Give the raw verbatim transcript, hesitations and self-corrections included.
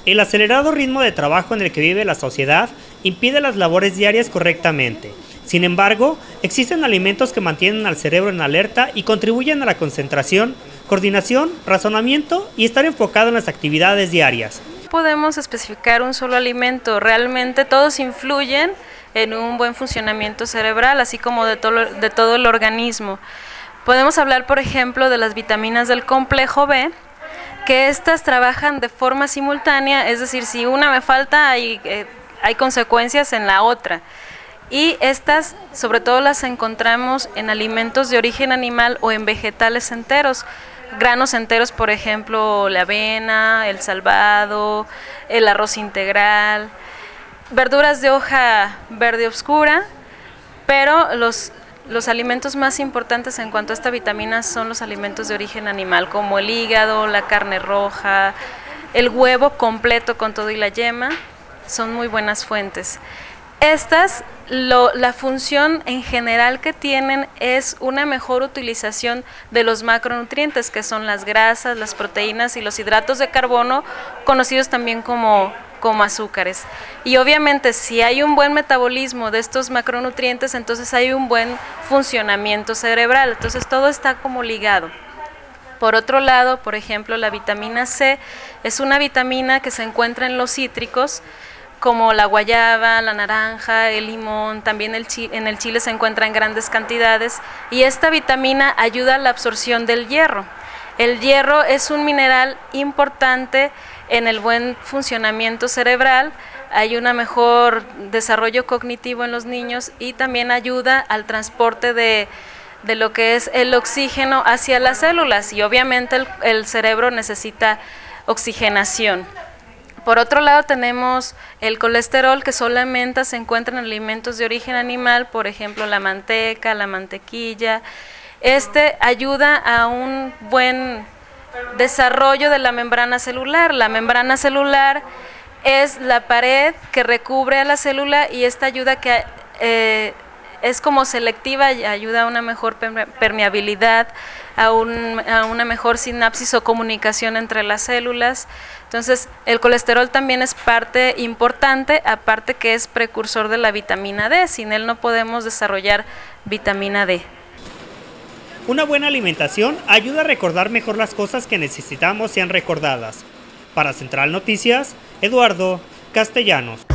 El acelerado ritmo de trabajo en el que vive la sociedad impide las labores diarias correctamente. Sin embargo, existen alimentos que mantienen al cerebro en alerta y contribuyen a la concentración, coordinación, razonamiento y estar enfocado en las actividades diarias. Podemos especificar un solo alimento, realmente todos influyen en un buen funcionamiento cerebral, así como de todo, de todo el organismo. Podemos hablar, por ejemplo, de las vitaminas del complejo B, que estas trabajan de forma simultánea, es decir, si una me falta, hay, eh, hay consecuencias en la otra. Y estas, sobre todo, las encontramos en alimentos de origen animal o en vegetales enteros. Granos enteros, por ejemplo, la avena, el salvado, el arroz integral, verduras de hoja verde oscura, pero los, los alimentos más importantes en cuanto a esta vitamina son los alimentos de origen animal, como el hígado, la carne roja, el huevo completo con todo y la yema, son muy buenas fuentes. Estas, lo, la función en general que tienen es una mejor utilización de los macronutrientes, que son las grasas, las proteínas y los hidratos de carbono, conocidos también como, como azúcares. Y obviamente si hay un buen metabolismo de estos macronutrientes, entonces hay un buen funcionamiento cerebral, entonces todo está como ligado. Por otro lado, por ejemplo, la vitamina C es una vitamina que se encuentra en los cítricos, como la guayaba, la naranja, el limón, también el chile, en el chile se encuentra en grandes cantidades, y esta vitamina ayuda a la absorción del hierro. El hierro es un mineral importante en el buen funcionamiento cerebral, hay un mejor desarrollo cognitivo en los niños y también ayuda al transporte de, de lo que es el oxígeno hacia las células, y obviamente el, el cerebro necesita oxigenación. Por otro lado tenemos el colesterol, que solamente se encuentra en alimentos de origen animal, por ejemplo la manteca, la mantequilla. Este ayuda a un buen desarrollo de la membrana celular. La membrana celular es la pared que recubre a la célula y esta ayuda que eh, es como selectiva y ayuda a una mejor permeabilidad, a, un, a una mejor sinapsis o comunicación entre las células. Entonces, el colesterol también es parte importante, aparte que es precursor de la vitamina D. Sin él no podemos desarrollar vitamina D. Una buena alimentación ayuda a recordar mejor las cosas que necesitamos sean recordadas. Para Central Noticias, Eduardo Castellanos.